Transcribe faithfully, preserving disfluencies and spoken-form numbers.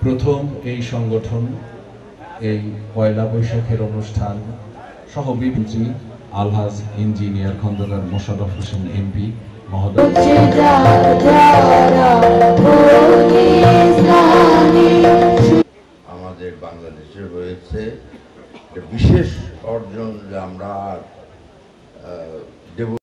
প্রথম এই সংগঠন এই পয়লা বৈশাখের অনুষ্ঠান সহবিমন্ত্রী আলহাজ ইঞ্জিনিয়ার খন্দকার মোশাররফ হোসেন এমপি মহোদয়। আমাদের বাংলাদেশে রয়েছে বিশেষ অর্জন যে আমরা দেব